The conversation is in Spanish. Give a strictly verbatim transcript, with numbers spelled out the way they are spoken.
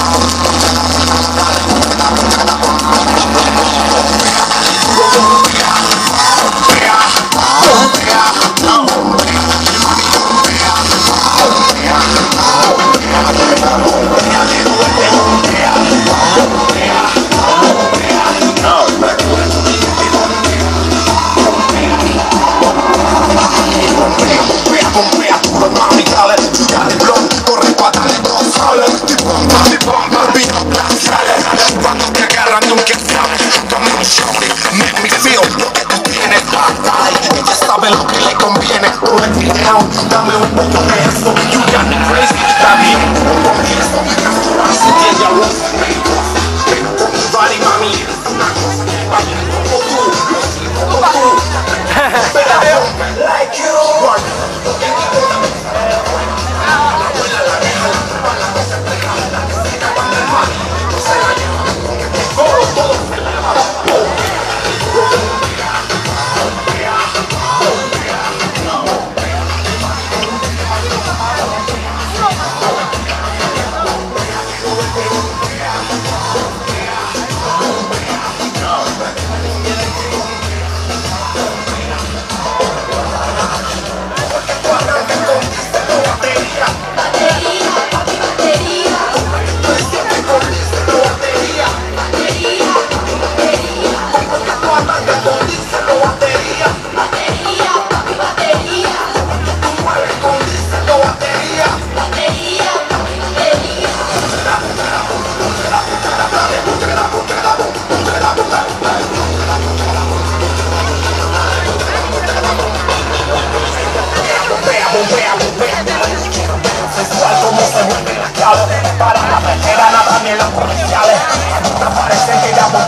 Lo que le conviene, dame un poco de eso, you got me crazy, está bien, confieso, así que ya lo sé, vale mami, como tú, como tú, pero like you. Para la veterana también los comerciales, parecen que ya